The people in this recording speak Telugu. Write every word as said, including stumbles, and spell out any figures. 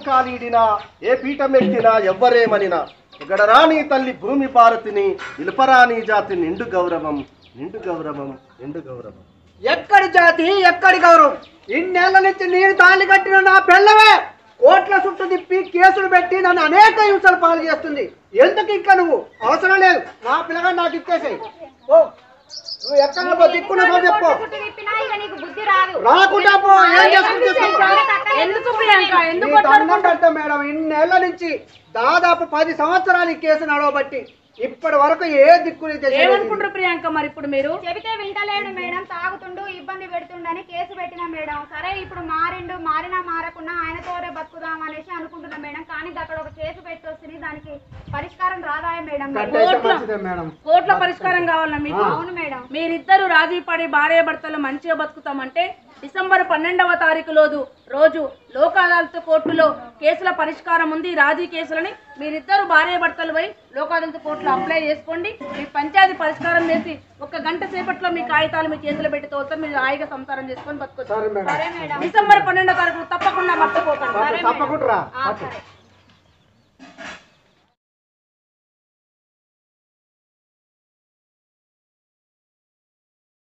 కాలీడినా ఏ పీఠమెక్కినా ఎవ్వరేమనినా ఎగడరాని తల్లి భూమి భారతిని నిలుపరాని జాతి నిండు గౌరవం నిండు గౌరవం నిండు గౌరవం. ఎక్కడి జాతి ఎక్కడి గౌరవం? ఇన్నేళ్ల నుంచి నేను తాళి కట్టిన నా పిల్లవే కోట్ల చుట్టూ తిప్పి కేసులు పెట్టి నన్ను అనేక హింసలు పాలు చేస్తుంది. ఎందుకు ఇంకా నువ్వు? అవసరం లేదు, నా పిల్లగా నాకు ఇచ్చేసాయి. ఓ నువ్వు ఎక్కడ దిక్కున్నా చెప్పు, రాకుండా పో. ఏం చేసుకుంటా మేడం, ఇన్నేళ్ల నుంచి దాదాపు పది సంవత్సరాలు ఈ కేసు నడవబట్టి ఇప్పటి వరకు ఏ దిక్కు ఏమనుకుంటారు ప్రియాంక? మరి ఇప్పుడు మీరు చెబితే వింటలేడు మేడం, తాగుతుండు ఇబ్బంది పెడుతుండని కేసు పెట్టినా మేడం. సరే ఇప్పుడు మారిండు, మారినా మారకుండా ఆయనతోనే బతుకుదాం అనేసి అనుకుంటున్నా మేడం. కానీ అక్కడ ఒక కేసు పెట్టి వస్తుంది, దానికి పరిష్కారం రాదాయ మేడం. కోర్టుల పరిష్కారం కావాలా మీకు? అవును మేడం. మీరిద్దరు రాజీ పడి భార్య భర్తలు మంచిగా బతుకుతామంటే డిసెంబర్ పన్నెండవ తారీఖు రోజు రోజు లోక్ అదాలత్ కోర్టులో కేసుల పరిష్కారం ఉంది. రాజీ కేసులని మీరిద్దరు భార్య భర్తలు పోయి లోక్ అదాలత్ కోర్టులో అప్లై చేసుకోండి. మీ పంచాయతీ పరిష్కారం చేసి ఒక గంట సేపట్లో మీ కాగితాలు మీ చేతిలో పెట్టి తోలుతారు. మీరు హాయిగా సంసారం చేసుకొని బతుకోవచ్చు. సరే మేడం. డిసెంబర్ పన్నెండో తారీఖు తప్పకుండా మర్చిపోకండి. తప్పకుండా.